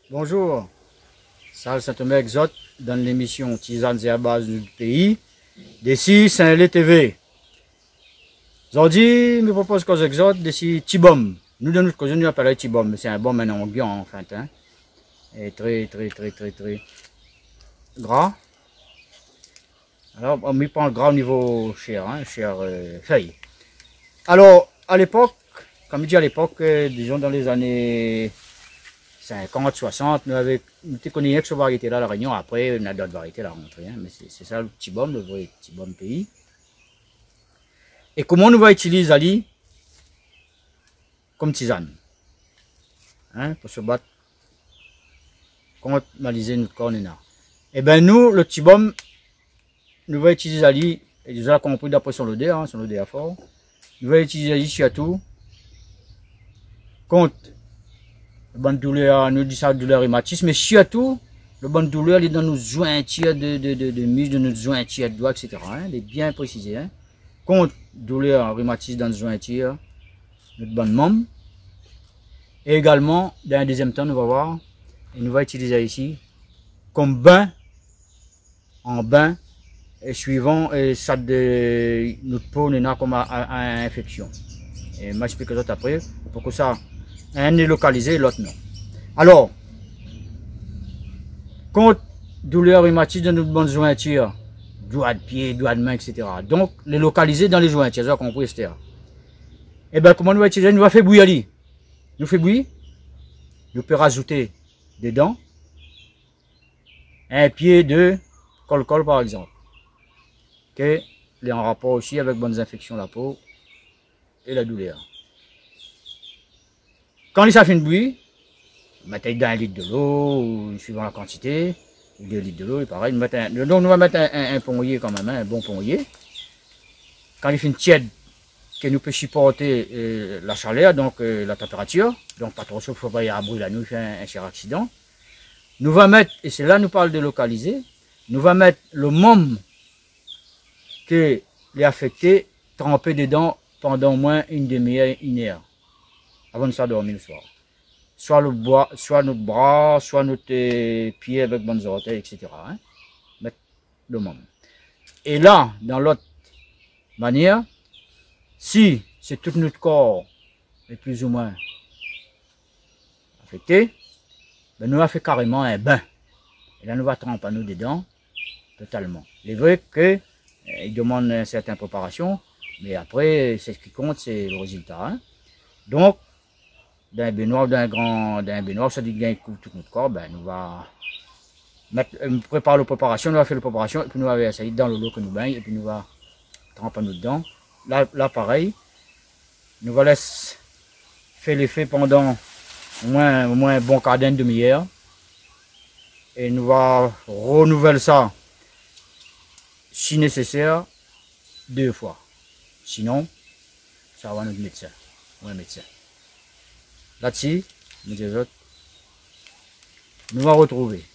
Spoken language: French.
Bonjour, Charles Saint-Omer Exote dans l'émission Tisanes et à base du pays, d'ici Saint-Lé TV. Aujourd'hui, je me propose qu'on exote d'ici Tibom. Nous, de notre côté, nous appelons Tibom, mais c'est un bon maintenant en fait. Hein. Et très gras. Alors, on me prend le gras au niveau chair, hein, chair feuille. Alors, à l'époque, comme je dis à l'époque, disons dans les années 50, 60, nous avons connu cette variété-là à La Réunion. Après, on a d'autres variétés à rentrer. Hein, mais c'est ça le petit baume, le vrai petit baume pays. Et comment nous va utiliser Ali comme tisane, hein, pour se battre contre maliser notre cornena. Et bien nous, le petit baume, nous va utiliser Ali, et déjà compris d'après son odeur, hein, son odeur fort. Nous va utiliser Ali surtout contre le bonne douleur, nous dit ça douleur rhumatisme, mais surtout le bonne douleur, il est dans nos jointures de muscles, de nos jointures de doigts, etc. Hein, il est bien précisé. Hein, contre douleur rhumatisme dans nos jointures, notre bonne membre. Et également, dans un deuxième temps, nous allons voir, et nous allons utiliser ici comme bain, en bain, et suivant et ça de notre peau n'est comme à infection. Et je m'explique ça après, pour que ça, un est localisé, l'autre non. Alors, contre douleur rhumatique de notre bonne jointure, doigt de pied, doigt de main, etc. Donc, les localiser dans les jointures, vous avez compris, etc. Et bien, comment nous allons utiliser? Nous allons faire bouillir. Nous fait bouillir. Nous pouvons rajouter des dents. Un pied de col-col, par exemple. Okay. Il est en rapport aussi avec bonnes infections de la peau et la douleur. Quand il s'affinit de bouillir, mettez dans 1 litre de l'eau, suivant la quantité, 2 litres de l'eau, et pareil. Donc nous allons mettre un pongier quand même, un bon pongier. Quand il finit tiède, que nous peut supporter la chaleur, donc la température, donc pas trop chaud, il ne faut pas y avoir brûler la nuit, faire un cher accident. Nous allons mettre, et c'est là nous parle de localiser, nous allons mettre le môme que les affectés tremper dedans pendant au moins une demi-heure, 1 heure, avant de s'endormir le soir. Soit le bois, soit notre bras, soit notre pied avec bonnes orteils, etc. Hein? Mettre le môme. Et là, dans l'autre manière, si c'est tout notre corps est plus ou moins affecté, ben nous allons faire carrément un bain. Et là, nous allons tremper nous dedans totalement. Il est vrai que il demande une certaine préparation, mais après, c'est ce qui compte, c'est le résultat. Hein. Donc, d'un baignoire, d'un baignoire, ça dit qu'il couvre tout notre corps, ben nous va mettre, préparer la préparation, nous va faire la préparation, et puis nous va essayer dans l'eau que nous baigne, et puis nous va tremper nous dedans. Là pareil, nous va laisser faire l'effet pendant au moins un bon quart d'heure, demi-heure, et nous va renouveler ça, si nécessaire, 2 fois. Sinon, ça va notre médecin, ou un médecin. Là-dessus, nous allons retrouver